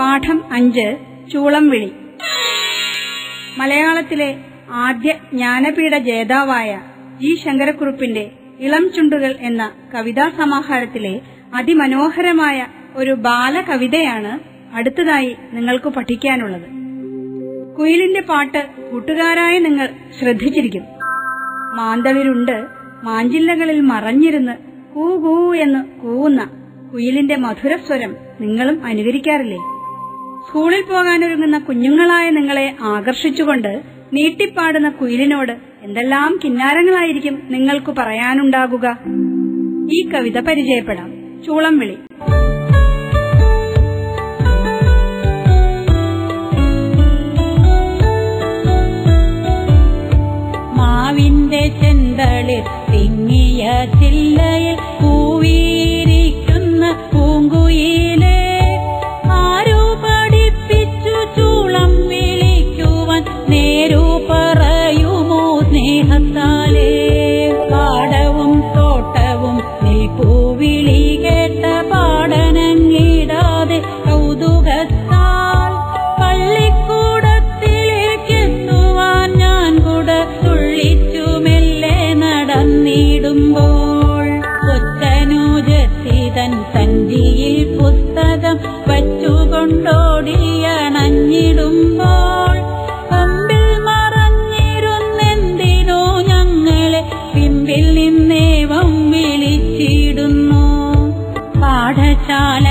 പാഠം 5 ചൂളംവിളി. മലയാളത്തിലെ ആദ്യ ജ്ഞാനപീഠ ജേതാവായ ജി ശങ്കരക്കുറുപ്പിന്റെ ഇളം ചുണ്ടുകൾ എന്ന കവിതാ സമാഹാരത്തിലെ അതിമനോഹരമായ ഒരു ബാലകവിതയാണ് അടുത്തതായി നിങ്ങൾക്ക് പഠിക്കാനുള്ളത്. കുയിലിന്റെ പാട്ട് കൂട്ടുകാരായ നിങ്ങൾ ശ്രദ്ധിച്ചിരിക്കും. മാന്തളിരുണ്ട് മാഞ്ചില്ലകളിൽ മറഞ്ഞിരുന്ന് കൂ കൂ എന്ന് കൂവുന്ന കുയിലിന്റെ മധുരസ്വരം നിങ്ങളും അനുകരിക്കാറില്ലേ? സ്കൂളിൽ പോകാനൊരുങ്ങുന്ന കുഞ്ഞുങ്ങളായ നിങ്ങളെ ആകർഷിച്ചുകൊണ്ട് നീട്ടിപ്പാടുന്ന കുയിലിനോട് എന്തെല്ലാം കിന്നാരങ്ങളായിരിക്കും നിങ്ങൾക്ക് പറയാനുണ്ടാകുക? ഈ കവിത പരിചയപ്പെടാം. ചൂളംവിളി. മാവിന്റെ ചെന്തളിർ തിങ്ങിയ ചില്ലയിൽ പൂവിരിക്കുന്ന പൂങ്കുയിലേ, ആരു പഠിപ്പിച്ചു ചൂളം വിളിക്കുവാൻ നേരു പറയുമോ സ്നേഹത്താലേ? പാടവും തോട്ടവും നെൽപ്പൂവിളി കേട്ട പാടനങ്ങിടാതെ കൗതുകത്താൽ പള്ളിക്കൂടത്തിലേക്കെത്തുവാൻ ഞാൻ കൂട തുള്ളിച്ചു മെല്ലെ നടന്നിടുമ്പോൾ, കൊച്ചനുജത്തിതൻ സഞ്ചിയിൽ പുസ്തകം വച്ചുകൊണ്ടോടിയണഞ്ഞിടുമ്പോൾ, പമ്പിൽ മറഞ്ഞിരുന്നെന്തിനോ ഞങ്ങളെ പിമ്പിൽ നിന്നേവം വിളിച്ചിടുന്നു. പാഠശാല